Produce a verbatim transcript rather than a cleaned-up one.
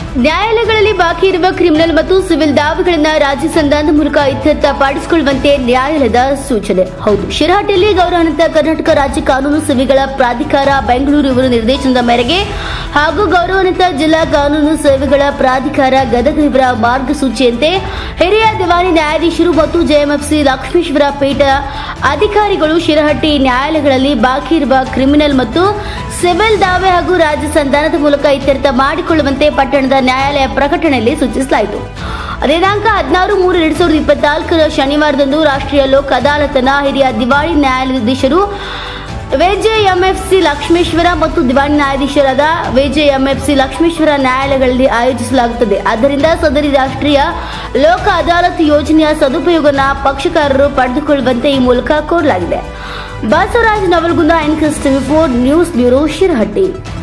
ನ್ಯಾಯಾಲಯಗಳಲ್ಲಿ ಬಾಕಿ ಇರುವ ಕ್ರಿಮಿನಲ್ ಮತ್ತು ಸಿವಿಲ್ ದಾವೆಗಳನ್ನು ರಾಜ್ಯ ಸಂಧಾನದ ಮೂಲಕ ಇತ್ಯರ್ಥಪಡಿಸಿಕೊಳ್ಳುವಂತೆ ನ್ಯಾಯಾಲಯದ ಸೂಚನೆ. ಹೌದು, ಶಿರಹಟ್ಟಿಯಲ್ಲಿ ಗೌರವಾನ್ವಿತ ಕರ್ನಾಟಕ ರಾಜ್ಯ ಕಾನೂನು ಸೇವೆಗಳ ಪ್ರಾಧಿಕಾರ ಬೆಂಗಳೂರು ಇವರ ನಿರ್ದೇಶನದ ಮೇರೆಗೆ ಹಾಗೂ ಗೌರವಾನ್ವಿತ ಜಿಲ್ಲಾ ಕಾನೂನು ಸೇವೆಗಳ ಪ್ರಾಧಿಕಾರ ಗದಗ ಇವರ ಮಾರ್ಗಸೂಚಿಯಂತೆ ಹಿರಿಯ ದಿವಾನಿ ನ್ಯಾಯಾಧೀಶರು ಮತ್ತು ಜೆಎಂಎಫ್ಸಿ ಲಕ್ಷ್ಮೇಶ್ವರ ಪೀಠ ಅಧಿಕಾರಿಗಳು ಶಿರಹಟ್ಟಿ ನ್ಯಾಯಾಲಯಗಳಲ್ಲಿ ಬಾಕಿ ಇರುವ ಕ್ರಿಮಿನಲ್ ಮತ್ತು ಸಿವಿಲ್ ದಾವೆ ಹಾಗೂ ರಾಜ್ಯ ಸಂಧಾನದ ಮೂಲಕ ಇತ್ಯರ್ಥ ಮಾಡಿಕೊಳ್ಳುವಂತೆ ಪಟ್ಟಣದ ನ್ಯಾಯಾಲಯ ಪ್ರಕಟಣೆಯಲ್ಲಿ ಸೂಚಿಸಲಾಯಿತು. ದಿನಾಂಕ ಹದಿನಾರು ಮೂರು ಎರಡ್ ಸಾವಿರದ ಇಪ್ಪತ್ನಾಲ್ಕರ ಶನಿವಾರದಂದು ರಾಷ್ಟ್ರೀಯ ಲೋಕ್ ಅದಾಲತ್ನ ಹಿರಿಯ ದಿವಾಣಿ ನ್ಯಾಯಾಧೀಶರು ವಿಜೆಎಂಎಫ್ಸಿ ಲಕ್ಷ್ಮೇಶ್ವರ ಮತ್ತು ದಿವಾಣಿ ನ್ಯಾಯಾಧೀಶರಾದ ವಿಜೆಎಂಎಫ್ಸಿ ಲಕ್ಷ್ಮೇಶ್ವರ ನ್ಯಾಯಾಲಯಗಳಲ್ಲಿ ಆಯೋಜಿಸಲಾಗುತ್ತದೆ. ಆದ್ದರಿಂದ ಸದರಿ ರಾಷ್ಟ್ರೀಯ ಲೋಕ ಅದಾಲತ್ ಯೋಜನೆಯ ಸದುಪಯೋಗವನ್ನು ಪಕ್ಷಕಾರರು ಪಡೆದುಕೊಳ್ಳುವಂತೆ ಈ ಮೂಲಕ ಕೋರಲಾಗಿದೆ. Basavaraj Navalgund, NKS TV four news bureau, Shirahatti.